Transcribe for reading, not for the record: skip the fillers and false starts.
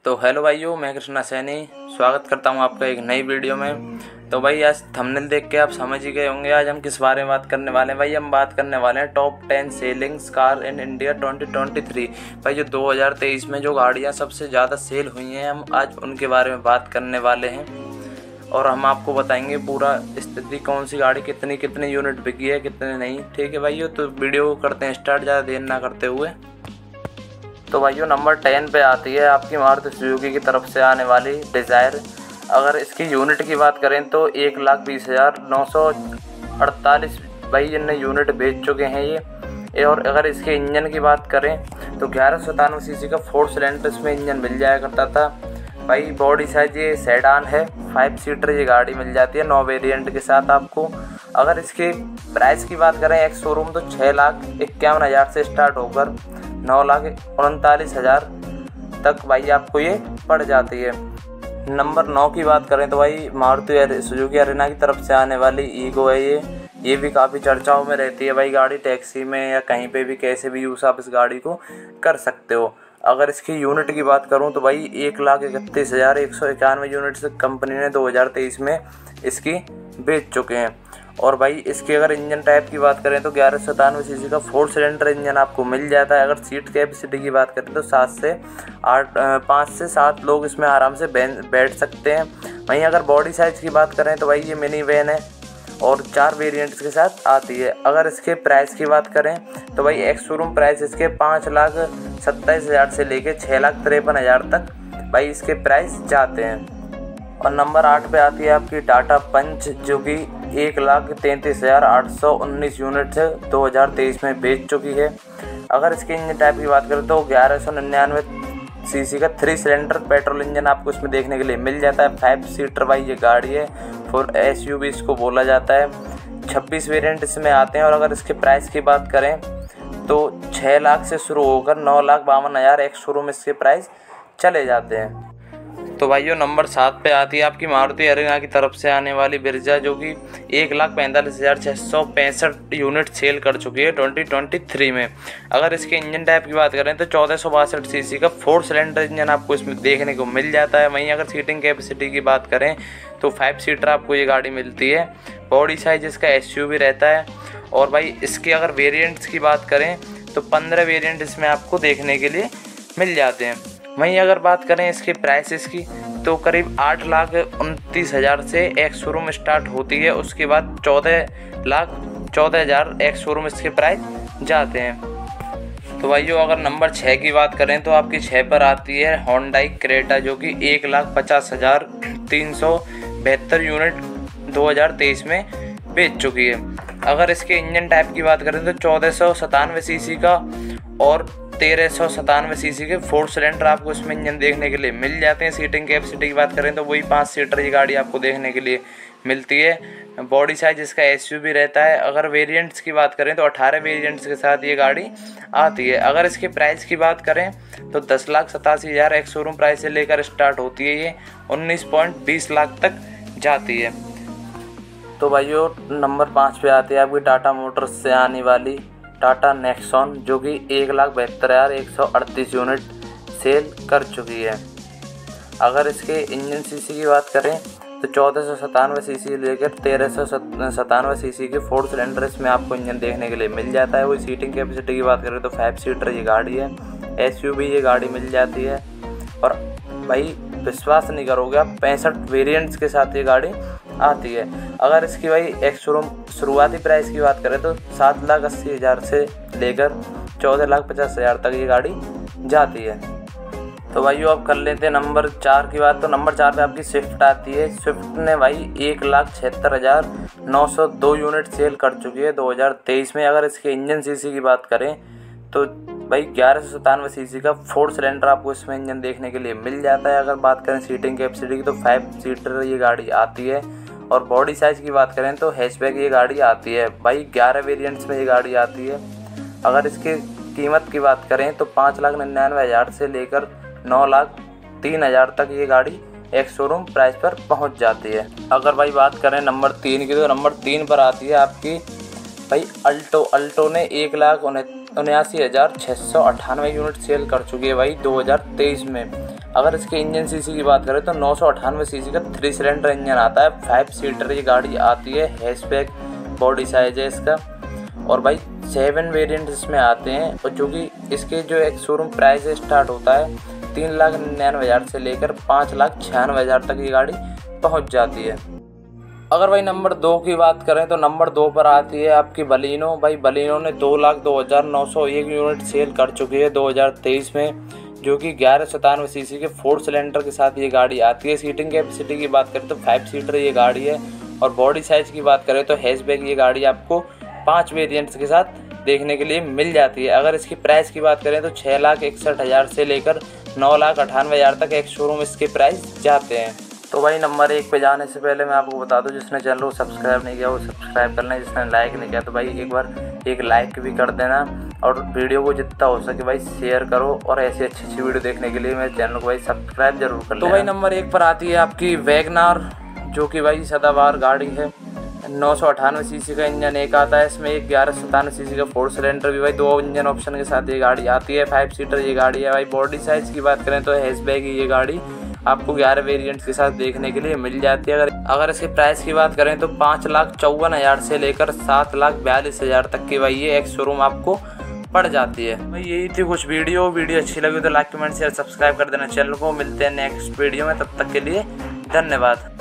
तो हेलो भाइयों, मैं कृष्णा सैनी स्वागत करता हूं आपका एक नई वीडियो में। तो भाई आज थंबनेल देख के आप समझ ही गए होंगे आज हम किस बारे में बात करने वाले हैं। भाई हम बात करने वाले हैं top 10 sellings car in India 2023। भाई जो 2023 में जो गाड़ियां सबसे ज़्यादा सेल हुई हैं, हम आज उनके बारे में बात करने वाले हैं और हम आपको बताएंगे पूरा स्थिति, कौन सी गाड़ी कितनी यूनिट बिकी है, कितने नहीं। ठीक है भाइयों, तो वीडियो करते हैं स्टार्ट ज़्यादा देर ना करते हुए। तो भाइयों नंबर 10 पे आती है आपकी मारुति सुजुकी की तरफ से आने वाली डिज़ायर। अगर इसकी यूनिट की बात करें तो 1,20,948 भाई इनने यूनिट बेच चुके हैं ये। और अगर इसके इंजन की बात करें तो 1197 सीसी का 4 सिलेंडर इसमें इंजन मिल जाया करता था। भाई बॉडी साइज ये सेडान है, 5 सीटर ये गाड़ी मिल जाती है 9 वेरिएंट के साथ आपको। अगर इसके प्राइस की बात करें एक्स शोरूम तो 6,51,000 से स्टार्ट होकर 9,39,000 तक भाई आपको ये पड़ जाती है। नंबर 9 की बात करें तो भाई मारुति सुजुकी अरेना की तरफ से आने वाली ईगो है ये भी काफ़ी चर्चाओं में रहती है भाई गाड़ी। टैक्सी में या कहीं पे भी कैसे भी यूज़ आप इस गाड़ी को कर सकते हो। अगर इसकी यूनिट की बात करूं तो भाई 1,31,191 यूनिट से कंपनी ने 2023 में इसकी बेच चुके हैं। और भाई इसकी अगर इंजन टाइप की बात करें तो 1197 सीसी का 4 सिलेंडर इंजन आपको मिल जाता है। अगर सीट कैपेसिटी की बात करें तो 5 से 7 लोग इसमें आराम से बैठ सकते हैं। वहीं अगर बॉडी साइज़ की बात करें तो भाई ये मिनी वैन है और 4 वेरिएंट्स के साथ आती है। अगर इसके प्राइस की बात करें तो भाई एक्स शोरूम प्राइस इसके 5,27,000 से लेके 6,53,000 तक भाई इसके प्राइस जाते हैं। और नंबर 8 पे आती है आपकी टाटा पंच, जो कि 1,33,819 यूनिट से 2023 में बेच चुकी है। अगर इसके इंजन टाइप की बात करें तो 1199 सीसी का 3 सिलेंडर पेट्रोल इंजन आपको इसमें देखने के लिए मिल जाता है। 5 सीटर भाई ये गाड़ी है, फुल एसयूवी इसको बोला जाता है। 26 वेरिएंट इसमें आते हैं। और अगर इसके प्राइस की बात करें तो 6 लाख से शुरू होकर 9,52,000 एक शोरूम इसके प्राइस चले जाते हैं। तो भाइयों नंबर 7 पे आती है आपकी मारुति अरेना की तरफ से आने वाली ब्रेजा, जो कि 1,45,665 यूनिट सेल कर चुकी है 2023 में। अगर इसके इंजन टाइप की बात करें तो 1462 सीसी का 4 सिलेंडर इंजन आपको इसमें देखने को मिल जाता है। वहीं अगर सीटिंग कैपेसिटी की बात करें तो 5 सीटर आपको ये गाड़ी मिलती है। बॉडी साइज इसका एसयूवी रहता है। और भाई इसके अगर वेरिएंट्स की बात करें तो 15 वेरिएंट इसमें आपको देखने के लिए मिल जाते हैं। वहीं अगर बात करें इसके प्राइसेस की तो करीब 8,29,000 से एक्स शोरूम स्टार्ट होती है। उसके बाद 14,14,000 एक्स शोरूम इसके प्राइस जाते हैं। तो भाइयों अगर नंबर 6 की बात करें तो आपकी 6 पर आती है होंडाई क्रेटा, जो कि 1,50,372 यूनिट 2023 में बेच चुकी है। अगर इसके इंजन टाइप की बात करें तो 1497 सीसी का और 1397 सीसी के 4 सिलेंडर आपको इसमें इंजन देखने के लिए मिल जाते हैं। सीटिंग कैपेसिटी की बात करें तो वही 5 सीटर ये गाड़ी आपको देखने के लिए मिलती है। बॉडी साइज इसका एसयूवी रहता है। अगर वेरिएंट्स की बात करें तो 18 वेरिएंट्स के साथ ये गाड़ी आती है। अगर इसके प्राइस की बात करें तो 10,87,000 एक शोरूम प्राइस से लेकर स्टार्ट होती है, ये 19.20 लाख तक जाती है। तो भाइयों नंबर 5 पे आती है आपकी टाटा मोटर्स से आने वाली टाटा नेक्सॉन, जो कि 1,72,138 यूनिट सेल कर चुकी है। अगर इसके इंजन सीसी की बात करें तो 1497 सीसी लेकर 1397 सीसी के 4 सिलेंडर इसमें आपको इंजन देखने के लिए मिल जाता है। वही सीटिंग कैपेसिटी की बात करें तो 5 सीटर ये गाड़ी है। एसयूवी ये गाड़ी मिल जाती है। और भाई विश्वास नहीं करोगे आप, 65 वेरिएंट्स के साथ ये गाड़ी आती है। अगर इसकी भाई एक्स शोरूम शुरुआती प्राइस की बात करें तो 7,80,000 से लेकर 14,50,000 तक ये गाड़ी जाती है। तो भाइयों अब कर लेते हैं नंबर 4 की बात। तो नंबर 4 पे आपकी स्विफ्ट आती है। स्विफ्ट ने भाई 1,76,902 यूनिट सेल कर चुकी है 2023 में। अगर इसके इंजन सीसी की बात करें तो भाई 1197 सीसी का 4 सिलेंडर आपको इसमें इंजन देखने के लिए मिल जाता है। अगर बात करें सीटिंग कैपेसिटी की तो 5 सीटर ये गाड़ी आती है। और बॉडी साइज़ की बात करें तो हैचबैक ये गाड़ी आती है। भाई 11 वेरिएंट्स में ये गाड़ी आती है। अगर इसकी कीमत की बात करें तो 5,99,000 से लेकर 9,03,000 तक ये गाड़ी एक शोरूम प्राइस पर पहुंच जाती है। अगर भाई बात करें नंबर 3 की तो नंबर 3 पर आती है आपकी भाई अल्टो ने 1,79,698 यूनिट सेल कर चुकी है भाई 2023 में। अगर इसके इंजन सीसी की बात करें तो 998 सीसी का 3 सिलेंडर इंजन आता है। 5 सीटर ये गाड़ी आती है। हैचबैक बॉडी साइज है इसका। और भाई 7 वेरिएंट इसमें आते हैं और जो कि इसके जो एक शोरूम प्राइस स्टार्ट होता है 3,99,000 से लेकर 5,96,000 तक ये गाड़ी पहुंच जाती है। अगर भाई नंबर 2 की बात करें तो नंबर 2 पर आती है आपकी बलिनो। भाई बलिनो ने 2,02,901 यूनिट सेल कर चुकी है 2023 में, जो कि 1197 सीसी के 4 सिलेंडर के साथ ये गाड़ी आती है। सीटिंग कैपेसिटी की बात करें तो 5 सीटर ये गाड़ी है। और बॉडी साइज़ की बात करें तो हैचबैक ये गाड़ी आपको 5 वेरिएंट्स के साथ देखने के लिए मिल जाती है। अगर इसकी प्राइस की बात करें तो 6,61,000 से लेकर 9,98,000 तक एक शोरूम इसके प्राइस जाते हैं। तो भाई नंबर 1 पे जाने से पहले मैं आपको बता दूं, जिसने चैनल को सब्सक्राइब नहीं किया वो सब्सक्राइब कर लें, जिसने लाइक नहीं किया तो भाई एक बार एक लाइक भी कर देना और वीडियो को जितना हो सके भाई शेयर करो। और ऐसी अच्छी वीडियो देखने के लिए मेरे चैनल को भाई सब्सक्राइब जरूर कर लें। तो भाई नंबर 1 पर आती है आपकी वैगनार, जो कि भाई सदाबहार गाड़ी है। 998 सीसी का इंजन एक आता है इसमें, एक 1197 सीसी का 4 सिलेंडर भी भाई 2 इंजन ऑप्शन के साथ ये गाड़ी आती है। 5 सीटर ये गाड़ी है भाई। बॉडी साइज़ की बात करें तो हैचबैक ये गाड़ी आपको 11 वेरिएंट्स के साथ देखने के लिए मिल जाती है। अगर इसकी प्राइस की बात करें तो 5,54,000 से लेकर 7,42,000 तक की भाई ये एक्स शोरूम आपको पड़ जाती है। भाई यही थी कुछ वीडियो अच्छी लगी तो लाइक कमेंट शेयर सब्सक्राइब कर देना चैनल को। मिलते हैं नेक्स्ट वीडियो में, तब तक के लिए धन्यवाद।